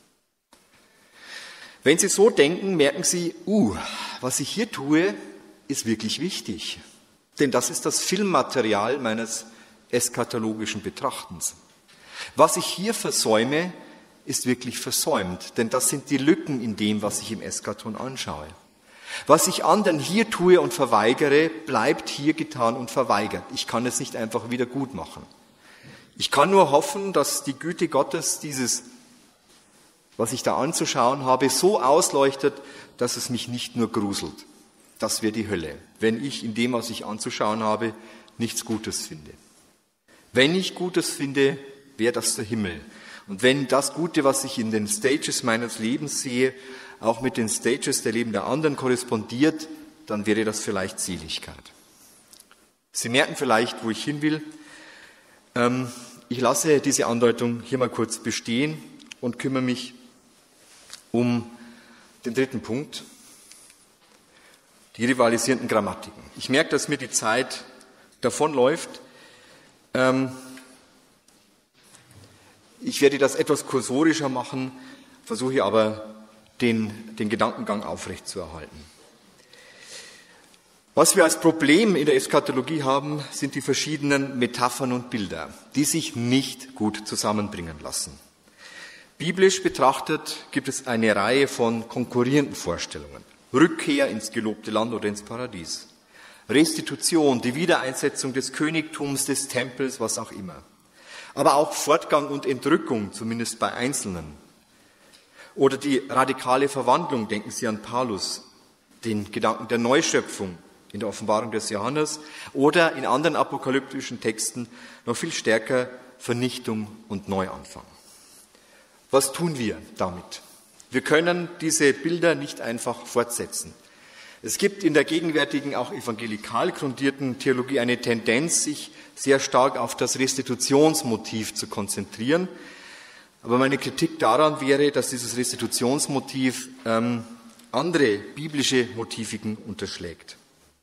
A: Wenn Sie so denken, merken Sie, was ich hier tue, ist wirklich wichtig. Denn das ist das Filmmaterial meines eschatologischen Betrachtens. Was ich hier versäume, ist wirklich versäumt. Denn das sind die Lücken in dem, was ich im Eschaton anschaue. Was ich anderen hier tue und verweigere, bleibt hier getan und verweigert. Ich kann es nicht einfach wieder gut machen. Ich kann nur hoffen, dass die Güte Gottes dieses, was ich da anzuschauen habe, so ausleuchtet, dass es mich nicht nur gruselt. Das wäre die Hölle, wenn ich in dem, was ich anzuschauen habe, nichts Gutes finde. Wenn ich Gutes finde, wäre das der Himmel. Und wenn das Gute, was ich in den Stages meines Lebens sehe, auch mit den Stages der Leben der anderen korrespondiert, dann wäre das vielleicht Seligkeit. Sie merken vielleicht, wo ich hin will. Ich lasse diese Andeutung hier mal kurz bestehen und kümmere mich um den dritten Punkt, die rivalisierenden Grammatiken. Ich merke, dass mir die Zeit davonläuft. Ich werde das etwas kursorischer machen, versuche aber den Gedankengang aufrechtzuerhalten. Was wir als Problem in der Eschatologie haben, sind die verschiedenen Metaphern und Bilder, die sich nicht gut zusammenbringen lassen. Biblisch betrachtet gibt es eine Reihe von konkurrierenden Vorstellungen. Rückkehr ins gelobte Land oder ins Paradies. Restitution, die Wiedereinsetzung des Königtums, des Tempels, was auch immer. Aber auch Fortgang und Entrückung, zumindest bei Einzelnen. Oder die radikale Verwandlung, denken Sie an Paulus, den Gedanken der Neuschöpfung in der Offenbarung des Johannes oder in anderen apokalyptischen Texten noch viel stärker Vernichtung und Neuanfang. Was tun wir damit? Wir können diese Bilder nicht einfach fortsetzen. Es gibt in der gegenwärtigen, auch evangelikal grundierten Theologie eine Tendenz, sich sehr stark auf das Restitutionsmotiv zu konzentrieren. Aber meine Kritik daran wäre, dass dieses Restitutionsmotiv andere biblische Motiviken unterschlägt.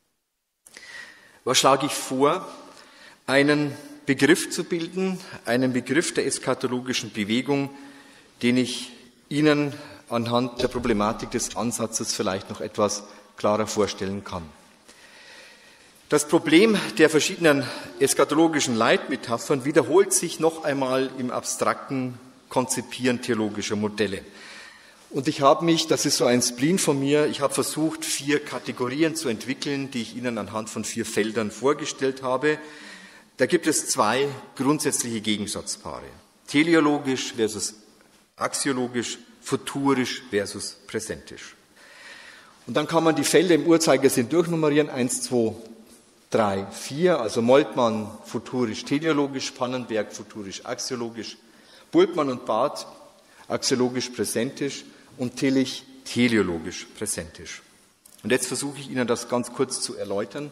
A: Was schlage ich vor? Einen Begriff zu bilden, einen Begriff der eschatologischen Bewegung, den ich Ihnen anhand der Problematik des Ansatzes vielleicht noch etwas klarer vorstellen kann. Das Problem der verschiedenen eschatologischen Leitmetaphern wiederholt sich noch einmal im abstrakten Konzipieren theologischer Modelle. Und ich habe mich, das ist so ein Spleen von mir, ich habe versucht, 4 Kategorien zu entwickeln, die ich Ihnen anhand von 4 Feldern vorgestellt habe. Da gibt es zwei grundsätzliche Gegensatzpaare. Teleologisch versus axiologisch, futurisch versus präsentisch. Und dann kann man die Felder im Uhrzeigersinn durchnummerieren, 1, 2, 3, 4, also Moltmann futurisch teleologisch, Pannenberg futurisch axiologisch, Bultmann und Barth axiologisch präsentisch und Tillich teleologisch präsentisch. Und jetzt versuche ich Ihnen das ganz kurz zu erläutern.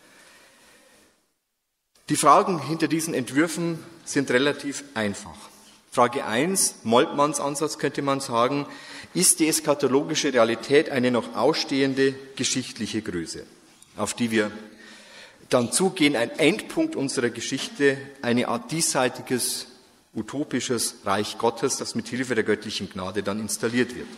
A: Die Fragen hinter diesen Entwürfen sind relativ einfach. Frage 1, Moltmanns Ansatz könnte man sagen, ist die eschatologische Realität eine noch ausstehende geschichtliche Größe, auf die wir dann zugehen, ein Endpunkt unserer Geschichte, eine Art diesseitiges, utopisches Reich Gottes, das mit Hilfe der göttlichen Gnade dann installiert wird.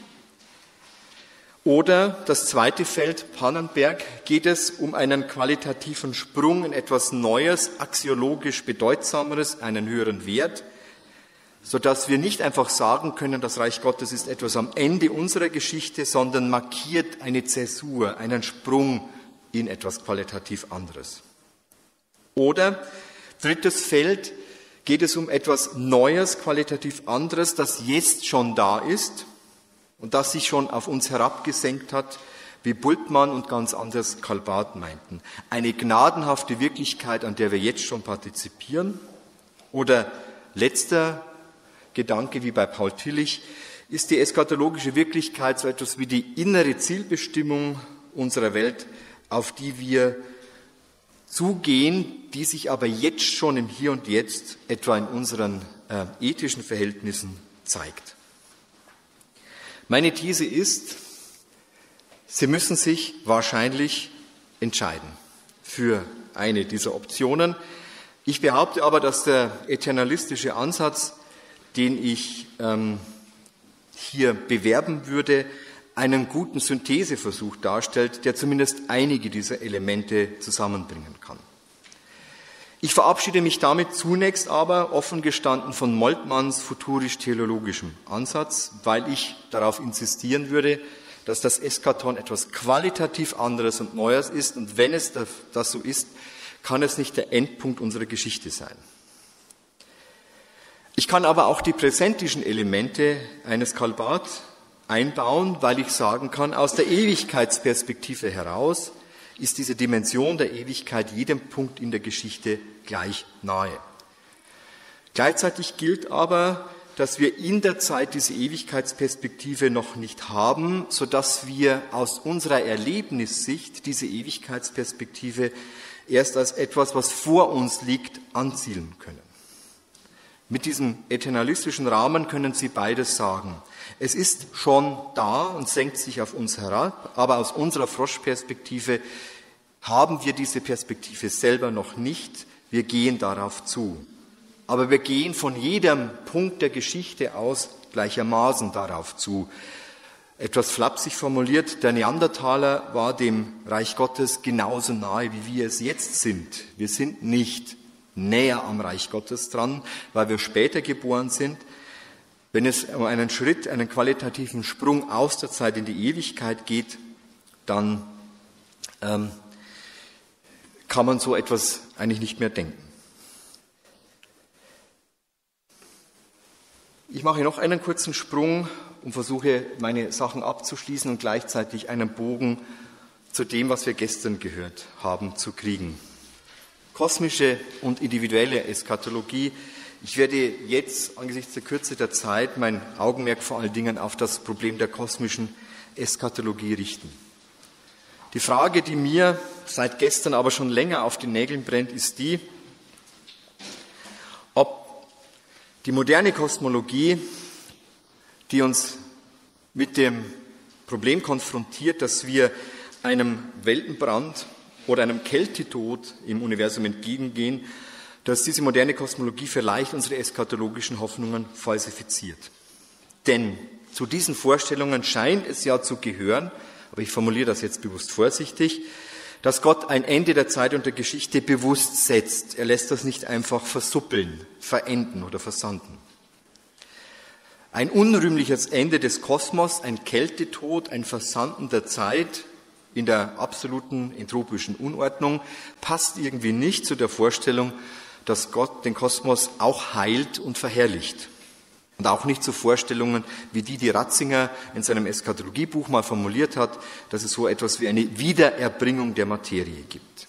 A: Oder das zweite Feld, Pannenberg, geht es um einen qualitativen Sprung in etwas Neues, axiologisch Bedeutsameres, einen höheren Wert, sodass wir nicht einfach sagen können, das Reich Gottes ist etwas am Ende unserer Geschichte, sondern markiert eine Zäsur, einen Sprung in etwas qualitativ anderes. Oder drittes Feld, geht es um etwas Neues, qualitativ anderes, das jetzt schon da ist und das sich schon auf uns herabgesenkt hat, wie Bultmann und ganz anders Karl Barth meinten. Eine gnadenhafte Wirklichkeit, an der wir jetzt schon partizipieren. Oder letzter Gedanke, wie bei Paul Tillich, ist die eschatologische Wirklichkeit so etwas wie die innere Zielbestimmung unserer Welt, auf die wir zugehen, die sich aber jetzt schon im Hier und Jetzt, etwa in unseren ethischen Verhältnissen, zeigt. Meine These ist, Sie müssen sich wahrscheinlich entscheiden für eine dieser Optionen. Ich behaupte aber, dass der eternalistische Ansatz, den ich hier bewerben würde, einen guten Syntheseversuch darstellt, der zumindest einige dieser Elemente zusammenbringen kann. Ich verabschiede mich damit zunächst aber, offen gestanden, von Moltmanns futurisch-teleologischem Ansatz, weil ich darauf insistieren würde, dass das Eschaton etwas qualitativ anderes und Neues ist. Und wenn es das so ist, kann es nicht der Endpunkt unserer Geschichte sein. Ich kann aber auch die präsentischen Elemente eines Karl Barth einbauen, weil ich sagen kann, aus der Ewigkeitsperspektive heraus ist diese Dimension der Ewigkeit jedem Punkt in der Geschichte gleich nahe. Gleichzeitig gilt aber, dass wir in der Zeit diese Ewigkeitsperspektive noch nicht haben, sodass wir aus unserer Erlebnissicht diese Ewigkeitsperspektive erst als etwas, was vor uns liegt, anzielen können. Mit diesem eternalistischen Rahmen können Sie beides sagen. Es ist schon da und senkt sich auf uns herab, aber aus unserer Froschperspektive haben wir diese Perspektive selber noch nicht. Wir gehen darauf zu. Aber wir gehen von jedem Punkt der Geschichte aus gleichermaßen darauf zu. Etwas flapsig formuliert, der Neandertaler war dem Reich Gottes genauso nahe, wie wir es jetzt sind. Wir sind nicht näher am Reich Gottes dran, weil wir später geboren sind. Wenn es um einen Schritt, einen qualitativen Sprung aus der Zeit in die Ewigkeit geht, dann kann man so etwas eigentlich nicht mehr denken. Ich mache noch einen kurzen Sprung und versuche, meine Sachen abzuschließen und gleichzeitig einen Bogen zu dem, was wir gestern gehört haben, zu kriegen. Kosmische und individuelle Eschatologie. Ich werde jetzt angesichts der Kürze der Zeit mein Augenmerk vor allen Dingen auf das Problem der kosmischen Eschatologie richten. Die Frage, die mir seit gestern aber schon länger auf den Nägeln brennt, ist die, ob die moderne Kosmologie, die uns mit dem Problem konfrontiert, dass wir einem Weltenbrand oder einem Kältetod im Universum entgegengehen, dass diese moderne Kosmologie vielleicht unsere eschatologischen Hoffnungen falsifiziert. Denn zu diesen Vorstellungen scheint es ja zu gehören, aber ich formuliere das jetzt bewusst vorsichtig, dass Gott ein Ende der Zeit und der Geschichte bewusst setzt. Er lässt das nicht einfach versuppeln, verenden oder versanden. Ein unrühmliches Ende des Kosmos, ein Kältetod, ein Versanden der Zeit in der absoluten entropischen Unordnung passt irgendwie nicht zu der Vorstellung, dass Gott den Kosmos auch heilt und verherrlicht. Und auch nicht zu Vorstellungen, wie die Ratzinger in seinem Eschatologiebuch mal formuliert hat, dass es so etwas wie eine Wiedererbringung der Materie gibt.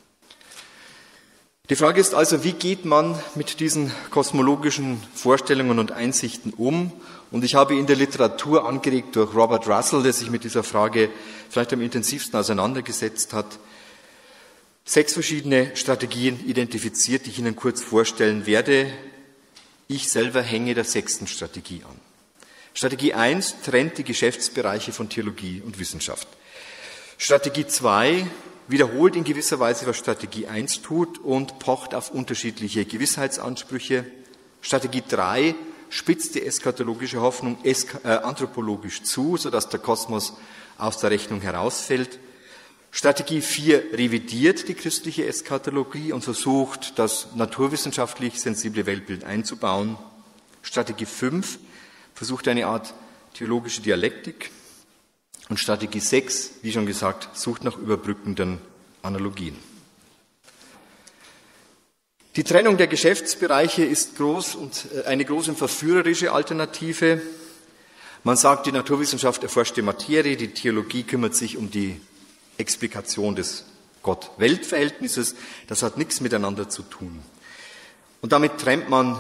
A: Die Frage ist also, wie geht man mit diesen kosmologischen Vorstellungen und Einsichten um? Und ich habe in der Literatur, angeregt durch Robert Russell, der sich mit dieser Frage vielleicht am intensivsten auseinandergesetzt hat, 6 verschiedene Strategien identifiziert, die ich Ihnen kurz vorstellen werde. Ich selber hänge der 6. Strategie an. Strategie 1 trennt die Geschäftsbereiche von Theologie und Wissenschaft. Strategie 2 wiederholt in gewisser Weise, was Strategie 1 tut und pocht auf unterschiedliche Gewissheitsansprüche. Strategie 3 spitzt die eschatologische Hoffnung anthropologisch zu, sodass der Kosmos aus der Rechnung herausfällt. Strategie 4 revidiert die christliche Eschatologie und versucht, das naturwissenschaftlich sensible Weltbild einzubauen. Strategie 5 versucht eine Art theologische Dialektik. Und Strategie 6, wie schon gesagt, sucht nach überbrückenden Analogien. Die Trennung der Geschäftsbereiche ist eine groß und verführerische Alternative. Man sagt, die Naturwissenschaft erforscht die Materie, die Theologie kümmert sich um die Explikation des Gott-Welt-Verhältnisses. Das hat nichts miteinander zu tun. Und damit trennt man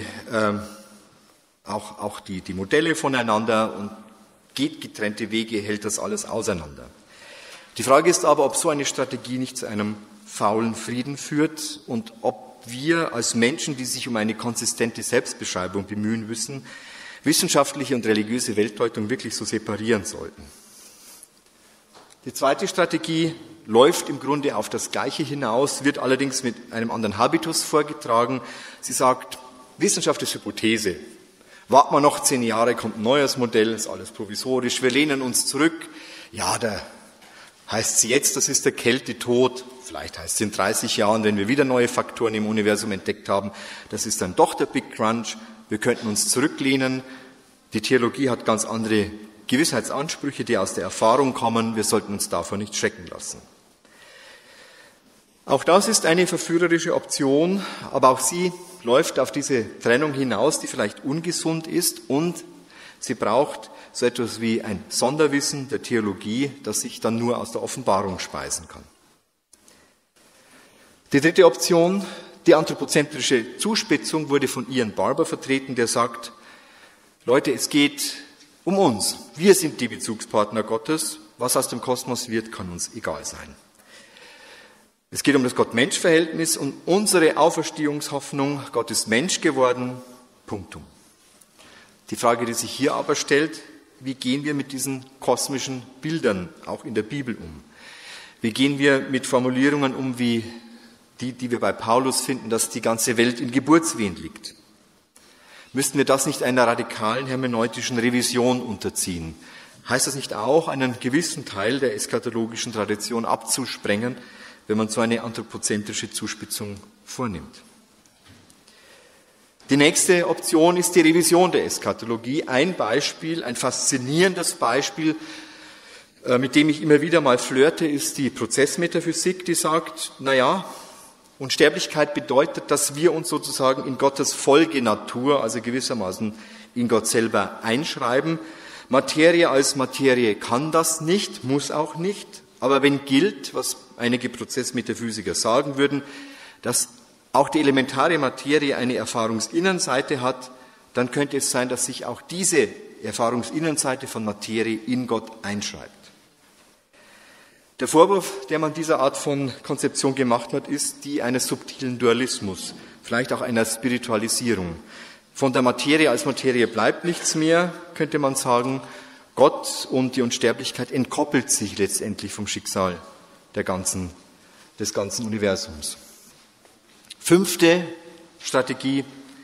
A: auch die Modelle voneinander und geht getrennte Wege, hält das alles auseinander. Die Frage ist aber, ob so eine Strategie nicht zu einem faulen Frieden führt und ob wir als Menschen, die sich um eine konsistente Selbstbeschreibung bemühen müssen, wissenschaftliche und religiöse Weltdeutung wirklich so separieren sollten. Die zweite Strategie läuft im Grunde auf das Gleiche hinaus, wird allerdings mit einem anderen Habitus vorgetragen. Sie sagt, Wissenschaft ist Hypothese. Warten wir noch 10 Jahre, kommt ein neues Modell, ist alles provisorisch, wir lehnen uns zurück. Ja, da heißt es jetzt, das ist der Kältetod. Vielleicht heißt es in 30 Jahren, wenn wir wieder neue Faktoren im Universum entdeckt haben, das ist dann doch der Big Crunch. Wir könnten uns zurücklehnen. Die Theologie hat ganz andere Gewissheitsansprüche, die aus der Erfahrung kommen. Wir sollten uns davor nicht schrecken lassen. Auch das ist eine verführerische Option, aber auch sie läuft auf diese Trennung hinaus, die vielleicht ungesund ist, und sie braucht so etwas wie ein Sonderwissen der Theologie, das sich dann nur aus der Offenbarung speisen kann. Die dritte Option, die anthropozentrische Zuspitzung, wurde von Ian Barber vertreten, der sagt, Leute, es geht um uns. Wir sind die Bezugspartner Gottes. Was aus dem Kosmos wird, kann uns egal sein. Es geht um das Gott-Mensch-Verhältnis und unsere Auferstehungshoffnung. Gott ist Mensch geworden. Punktum. Die Frage, die sich hier aber stellt, wie gehen wir mit diesen kosmischen Bildern auch in der Bibel um? Wie gehen wir mit Formulierungen um, wie die wir bei Paulus finden, dass die ganze Welt in Geburtswehen liegt? Müssten wir das nicht einer radikalen hermeneutischen Revision unterziehen? Heißt das nicht auch, einen gewissen Teil der eschatologischen Tradition abzusprengen, wenn man so eine anthropozentrische Zuspitzung vornimmt? Die nächste Option ist die Revision der Eschatologie. Ein Beispiel, ein faszinierendes Beispiel, mit dem ich immer wieder mal flirte, ist die Prozessmetaphysik, die sagt, Unsterblichkeit bedeutet, dass wir uns sozusagen in Gottes Folgenatur, also gewissermaßen in Gott selber einschreiben. Materie als Materie kann das nicht, muss auch nicht. Aber wenn gilt, was einige Prozessmetaphysiker sagen würden, dass auch die elementare Materie eine Erfahrungsinnenseite hat, dann könnte es sein, dass sich auch diese Erfahrungsinnenseite von Materie in Gott einschreibt. Der Vorwurf, der man dieser Art von Konzeption gemacht hat, ist die eines subtilen Dualismus, vielleicht auch einer Spiritualisierung. Von der Materie als Materie bleibt nichts mehr, könnte man sagen. Gott und die Unsterblichkeit entkoppelt sich letztendlich vom Schicksal des ganzen Universums. 5. Strategie,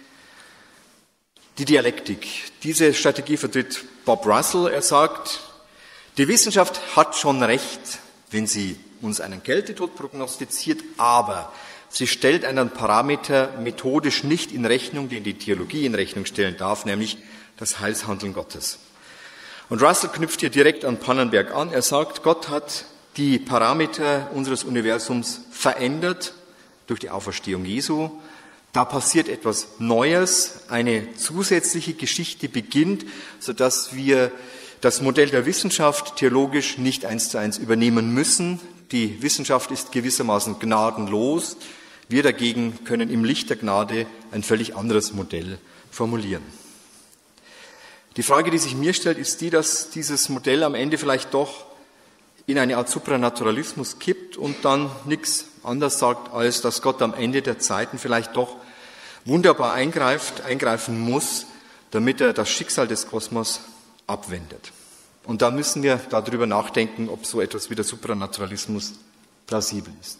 A: die Dialektik. Diese Strategie vertritt Bob Russell. Er sagt, die Wissenschaft hat schon recht, wenn sie uns einen Kältetod prognostiziert, aber sie stellt einen Parameter methodisch nicht in Rechnung, den die Theologie in Rechnung stellen darf, nämlich das Heilshandeln Gottes. Und Russell knüpft hier direkt an Pannenberg an. Er sagt, Gott hat die Parameter unseres Universums verändert durch die Auferstehung Jesu. Da passiert etwas Neues, eine zusätzliche Geschichte beginnt, sodass wir das Modell der Wissenschaft theologisch nicht 1:1 übernehmen müssen. Die Wissenschaft ist gewissermaßen gnadenlos. Wir dagegen können im Licht der Gnade ein völlig anderes Modell formulieren. Die Frage, die sich mir stellt, ist die, dass dieses Modell am Ende vielleicht doch in eine Art Supranaturalismus kippt und dann nichts anderes sagt, als dass Gott am Ende der Zeiten vielleicht doch wunderbar eingreifen muss, damit er das Schicksal des Kosmos abwendet. Und da müssen wir darüber nachdenken, ob so etwas wie der Supranaturalismus plausibel ist.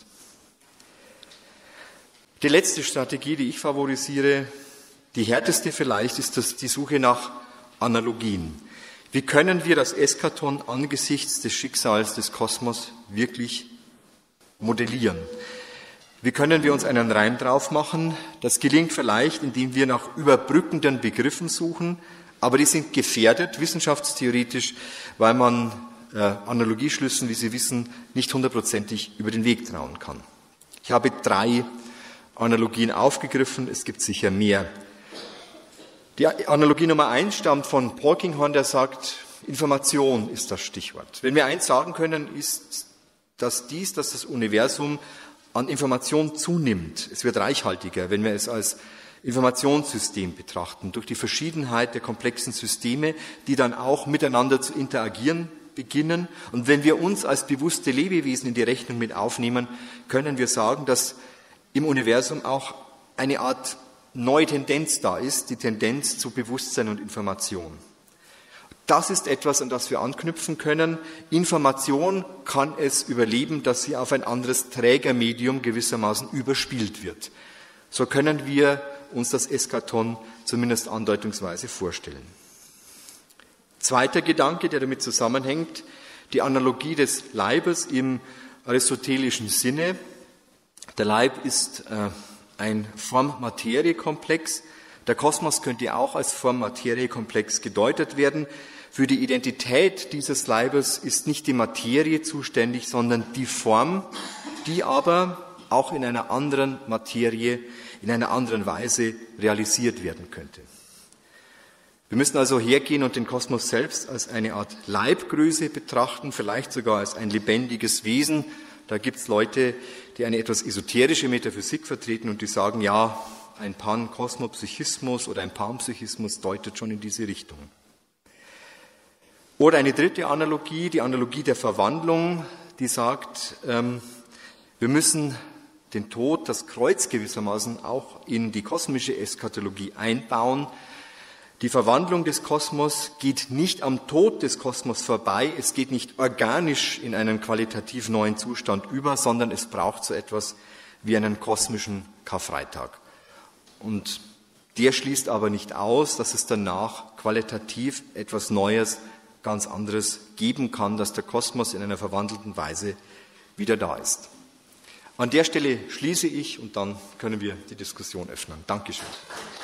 A: Die letzte Strategie, die ich favorisiere, die härteste vielleicht, ist die Suche nach Analogien. Wie können wir das Eskaton angesichts des Schicksals des Kosmos wirklich modellieren? Wie können wir uns einen Reim drauf machen? Das gelingt vielleicht, indem wir nach überbrückenden Begriffen suchen, aber die sind gefährdet, wissenschaftstheoretisch, weil man Analogieschlüssen, wie Sie wissen, nicht hundertprozentig über den Weg trauen kann. Ich habe 3 Analogien aufgegriffen, es gibt sicher mehr. Die Analogie Nummer 1 stammt von Polkinghorne, der sagt, Information ist das Stichwort. Wenn wir eins sagen können, ist, dass das Universum an Information zunimmt. Es wird reichhaltiger, wenn wir es als Informationssystem betrachten, durch die Verschiedenheit der komplexen Systeme, die dann auch miteinander zu interagieren beginnen. Und wenn wir uns als bewusste Lebewesen in die Rechnung mit aufnehmen, können wir sagen, dass im Universum auch eine Art neue Tendenz da ist, die Tendenz zu Bewusstsein und Information. Das ist etwas, an das wir anknüpfen können. Information kann es überleben, dass sie auf ein anderes Trägermedium gewissermaßen überspielt wird. So können wir uns das Eskaton zumindest andeutungsweise vorstellen. Zweiter Gedanke, der damit zusammenhängt, die Analogie des Leibes im aristotelischen Sinne. Der Leib ist ein Form-Materie-Komplex. Der Kosmos könnte auch als Form-Materie-Komplex gedeutet werden. Für die Identität dieses Leibes ist nicht die Materie zuständig, sondern die Form, die aber auch in einer anderen Materie, in einer anderen Weise realisiert werden könnte. Wir müssen also hergehen und den Kosmos selbst als eine Art Leibgröße betrachten, vielleicht sogar als ein lebendiges Wesen. Da gibt es Leute, die eine etwas esoterische Metaphysik vertreten und die sagen, ja, ein Pankosmopsychismus oder ein Panpsychismus deutet schon in diese Richtung. Oder eine dritte Analogie, die Analogie der Verwandlung, die sagt, wir müssen den Tod, das Kreuz gewissermaßen auch in die kosmische Eschatologie einbauen. Die Verwandlung des Kosmos geht nicht am Tod des Kosmos vorbei, es geht nicht organisch in einen qualitativ neuen Zustand über, sondern es braucht so etwas wie einen kosmischen Karfreitag. Und der schließt aber nicht aus, dass es danach qualitativ etwas Neues, ganz anderes geben kann, dass der Kosmos in einer verwandelten Weise wieder da ist. An der Stelle schließe ich und dann können wir die Diskussion öffnen. Dankeschön.